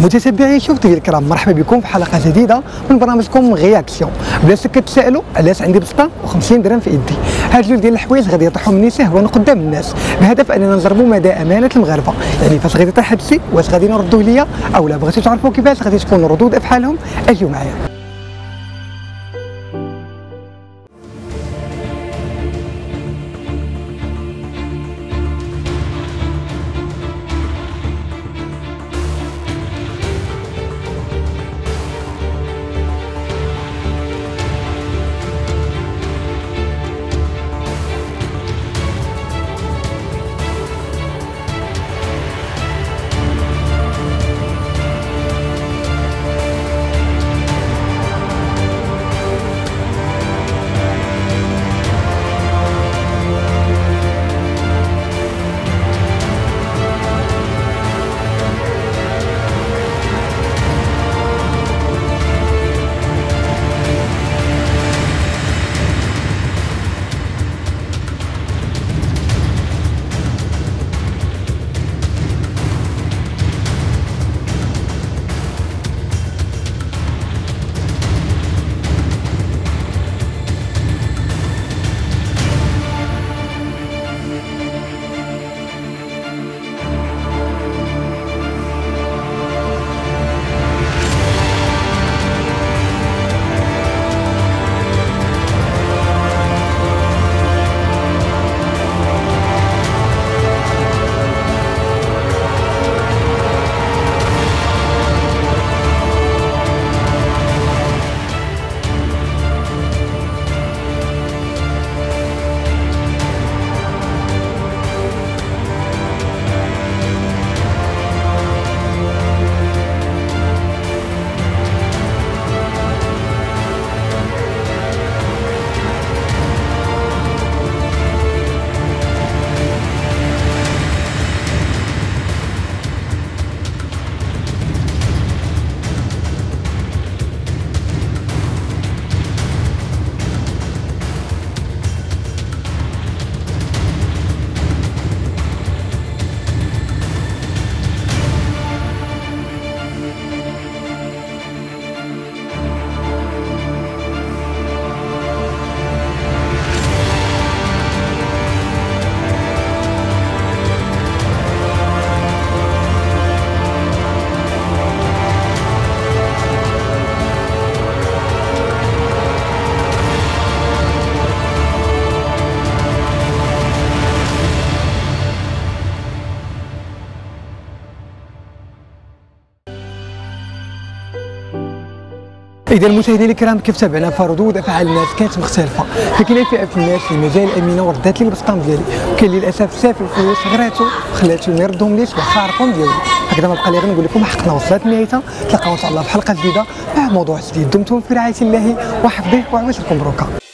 متتبعي شوف تيفي الكرام، مرحبا بكم في حلقه جديده من برنامجكم غياكسيون. بلاش كتسائلوا علاش عندي بسطه و50 درهم في يدي. هاد جوج ديال الحوايج غادي يطيحوا مني سهوا قدام الناس بهدف اننا نجربوا مدى امانه المغاربه. يعني فاش غادي يطيح هادشي واش غادي نردوه ليا او لا؟ بغيتوا تعرفوا كيفاش غادي تكون ردود افعالهم؟ اجيو معايا. إذا المشاهدين الكرام كيف تابعنا فردود أفعال الناس كانت مختلفة، فكاين فئة في الناس اللي مازال آمنة وردات لي البسطام ديالي، وكاين اللي للأسف سافر الفلوس غراتو وخلاتهم يردهم ليش واخا عرفهم ديالي. هكذا ما بقى لي غير نقول لكم حقنا وصلت نهايتها، تلقاو إن شاء الله في حلقة جديدة مع موضوع جديد. دمتم في رعاية الله وحفظه وعواشركم مبروكة.